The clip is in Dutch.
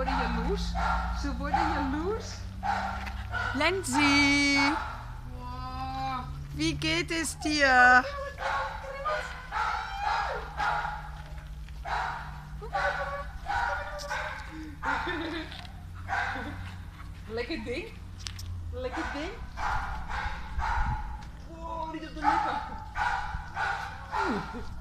worden jaloers. Ze worden jaloers. Lenzi, Wow. wie geht es dir? Lekker ding. Lekker ding. Wow, niet op de lippen.